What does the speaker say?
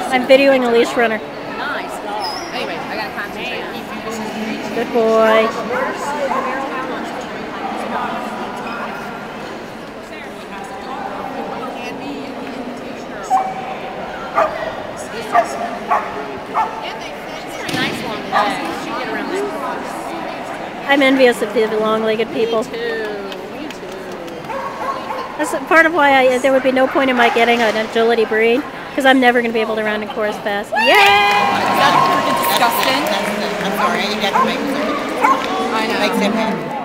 I'm videoing a leash runner. Nice dog. Anyway, I gotta concentrate. Good boy. I'm envious of the long-legged people. Me too. That's part of why there would be no point in my getting an agility breed, because I'm never going to be able to run and course fast. Yay! Is that freaking disgusting? I'm sorry, you got to make it. I know. Makes him happy.